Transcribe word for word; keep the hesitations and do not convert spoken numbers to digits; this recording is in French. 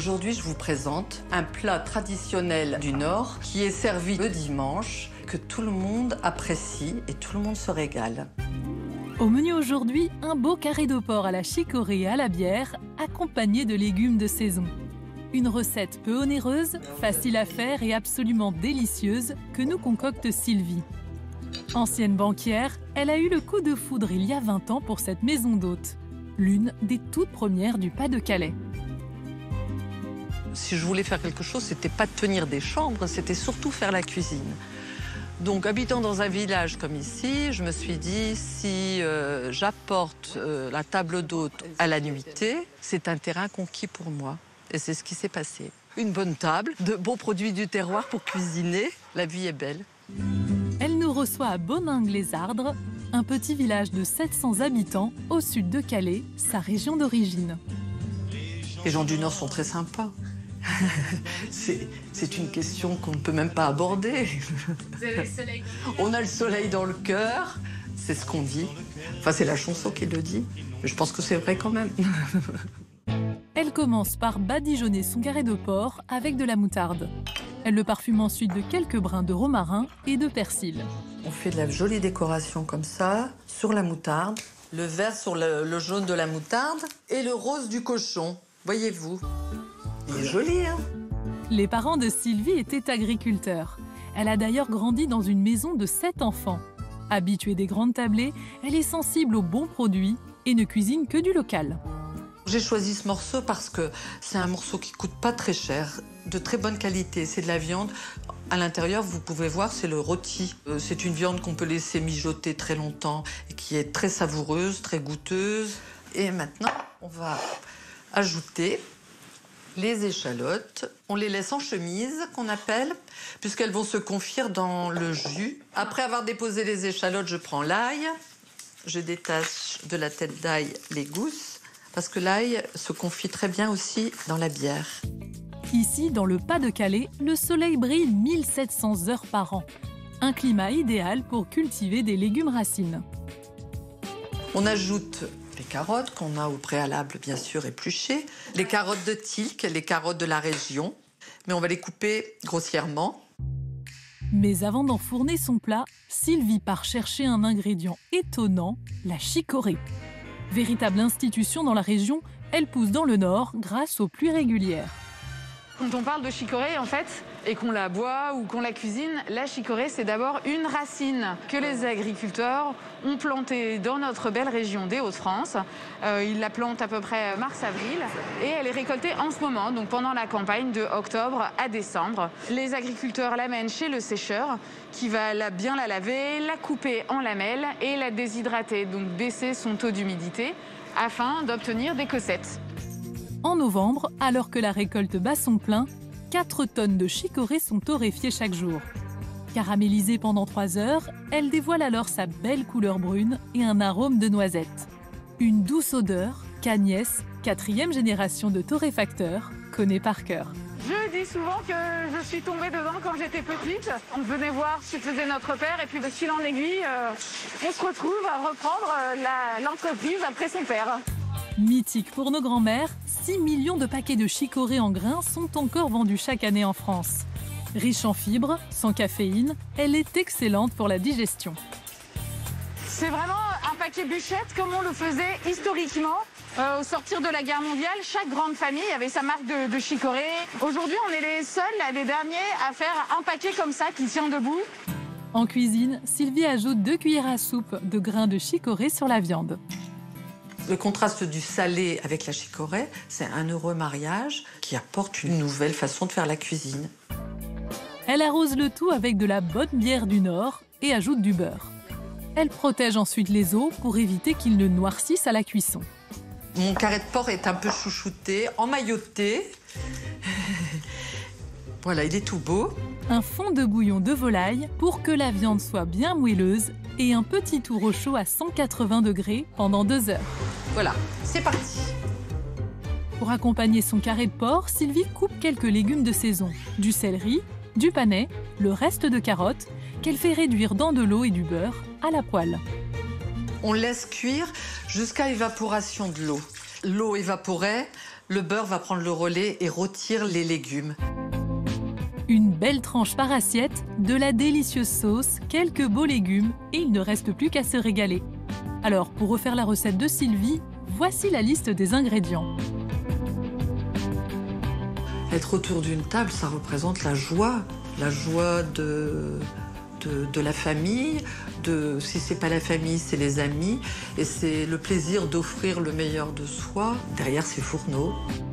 Aujourd'hui, je vous présente un plat traditionnel du Nord qui est servi le dimanche, que tout le monde apprécie et tout le monde se régale. Au menu aujourd'hui, un beau carré de porc à la chicorée et à la bière, accompagné de légumes de saison. Une recette peu onéreuse, facile à faire et absolument délicieuse que nous concocte Sylvie. Ancienne banquière, elle a eu le coup de foudre il y a vingt ans pour cette maison d'hôte, l'une des toutes premières du Pas-de-Calais. Si je voulais faire quelque chose, c'était pas de tenir des chambres, c'était surtout faire la cuisine. Donc, habitant dans un village comme ici, je me suis dit, si euh, j'apporte euh, la table d'hôte à la nuitée, c'est un terrain conquis pour moi. Et c'est ce qui s'est passé. Une bonne table, de bons produits du terroir pour cuisiner, la vie est belle. Elle nous reçoit à Boningue-les-Ardres, un petit village de sept cents habitants au sud de Calais, sa région d'origine. Les gens du Nord sont très sympas. C'est une question qu'on ne peut même pas aborder. Vous avez le soleil. On a le soleil dans le cœur, c'est ce qu'on dit. Enfin, c'est la chanson qui le dit. Mais je pense que c'est vrai quand même. Elle commence par badigeonner son carré de porc avec de la moutarde. Elle le parfume ensuite de quelques brins de romarin et de persil. On fait de la jolie décoration comme ça, sur la moutarde. Le vert sur le, le jaune de la moutarde et le rose du cochon. Voyez-vous. Il est joli, hein? Les parents de Sylvie étaient agriculteurs. Elle a d'ailleurs grandi dans une maison de sept enfants. Habituée des grandes tablées, elle est sensible aux bons produits et ne cuisine que du local. J'ai choisi ce morceau parce que c'est un morceau qui coûte pas très cher, de très bonne qualité. C'est de la viande. À l'intérieur, vous pouvez voir, c'est le rôti. Euh, c'est une viande qu'on peut laisser mijoter très longtemps et qui est très savoureuse, très goûteuse. Et maintenant, on va ajouter les échalotes. On les laisse en chemise, qu'on appelle, puisqu'elles vont se confire dans le jus. Après avoir déposé les échalotes, je prends l'ail. Je détache de la tête d'ail les gousses, parce que l'ail se confie très bien aussi dans la bière. Ici, dans le Pas-de-Calais, le soleil brille mille sept cents heures par an. Un climat idéal pour cultiver des légumes racines. On ajoute les carottes qu'on a au préalable, bien sûr, épluchées. Les carottes de Tilk, les carottes de la région. Mais on va les couper grossièrement. Mais avant d'enfourner son plat, Sylvie part chercher un ingrédient étonnant, la chicorée. Véritable institution dans la région, elle pousse dans le Nord grâce aux pluies régulières. Quand on parle de chicorée, en fait, et qu'on la boit ou qu'on la cuisine, la chicorée, c'est d'abord une racine que les agriculteurs ont plantée dans notre belle région des Hauts-de-France. Euh, ils la plantent à peu près mars-avril et elle est récoltée en ce moment, donc pendant la campagne de octobre à décembre. Les agriculteurs l'amènent chez le sécheur qui va la, bien la laver, la couper en lamelles et la déshydrater, donc baisser son taux d'humidité afin d'obtenir des cossettes. En novembre, alors que la récolte bat son plein, quatre tonnes de chicorée sont torréfiées chaque jour. Caramélisée pendant trois heures, elle dévoile alors sa belle couleur brune et un arôme de noisette. Une douce odeur qu'Agnès, quatrième génération de torréfacteurs, connaît par cœur. Je dis souvent que je suis tombée dedans quand j'étais petite. On venait voir ce que faisait notre père et puis de fil en aiguille, euh, on se retrouve à reprendre euh, l'entreprise après son père. Mythique pour nos grands-mères, six millions de paquets de chicorée en grains sont encore vendus chaque année en France. Riche en fibres, sans caféine, elle est excellente pour la digestion. C'est vraiment un paquet bûchette comme on le faisait historiquement. Euh, au sortir de la guerre mondiale, chaque grande famille avait sa marque de, de chicorée. Aujourd'hui, on est les seuls, les derniers, à faire un paquet comme ça qui tient debout. En cuisine, Sylvie ajoute deux cuillères à soupe de grains de chicorée sur la viande. Le contraste du salé avec la chicorée, c'est un heureux mariage qui apporte une nouvelle façon de faire la cuisine. Elle arrose le tout avec de la bonne bière du Nord et ajoute du beurre. Elle protège ensuite les os pour éviter qu'ils ne noircissent à la cuisson. Mon carré de porc est un peu chouchouté, emmailloté. Voilà, il est tout beau. Un fond de bouillon de volaille pour que la viande soit bien moelleuse et un petit tour au chaud à cent quatre-vingts degrés pendant deux heures. Voilà, c'est parti. Pour accompagner son carré de porc, Sylvie coupe quelques légumes de saison, du céleri, du panais, le reste de carottes, qu'elle fait réduire dans de l'eau et du beurre à la poêle. On laisse cuire jusqu'à évaporation de l'eau. L'eau évaporée, le beurre va prendre le relais et rôtir les légumes. Une belle tranche par assiette, de la délicieuse sauce, quelques beaux légumes et il ne reste plus qu'à se régaler. Alors, pour refaire la recette de Sylvie, voici la liste des ingrédients. Être autour d'une table, ça représente la joie, la joie de, de, de la famille, de, si c'est pas la famille, c'est les amis, et c'est le plaisir d'offrir le meilleur de soi derrière ces fourneaux.